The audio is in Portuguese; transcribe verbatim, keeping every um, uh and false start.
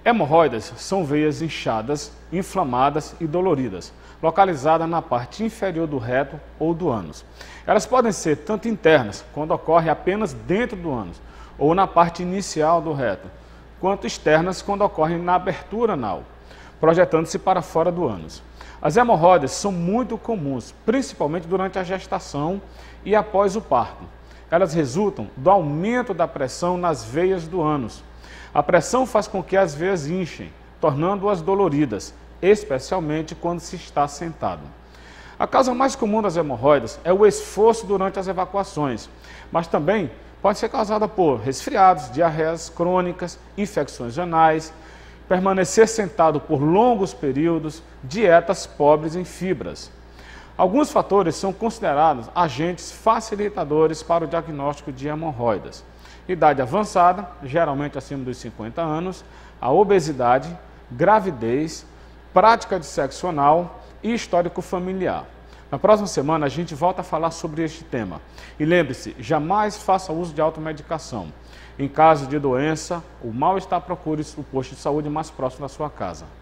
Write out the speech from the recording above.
Hemorroidas são veias inchadas, inflamadas e doloridas, localizadas na parte inferior do reto ou do ânus. Elas podem ser tanto internas, quando ocorre apenas dentro do ânus, ou na parte inicial do reto, quanto externas, quando ocorrem na abertura anal, projetando-se para fora do ânus. As hemorroidas são muito comuns, principalmente durante a gestação e após o parto. Elas resultam do aumento da pressão nas veias do ânus. A pressão faz com que as veias inchem, tornando-as doloridas, especialmente quando se está sentado. A causa mais comum das hemorroidas é o esforço durante as evacuações, mas também pode ser causada por resfriados, diarreias crônicas, infecções anais, permanecer sentado por longos períodos, dietas pobres em fibras. Alguns fatores são considerados agentes facilitadores para o diagnóstico de hemorroidas. Idade avançada, geralmente acima dos cinquenta anos, a obesidade, gravidez, prática de sexo anal e histórico familiar. Na próxima semana a gente volta a falar sobre este tema. E lembre-se, jamais faça uso de automedicação. Em caso de doença ou mal-estar, procure o posto de saúde mais próximo da sua casa.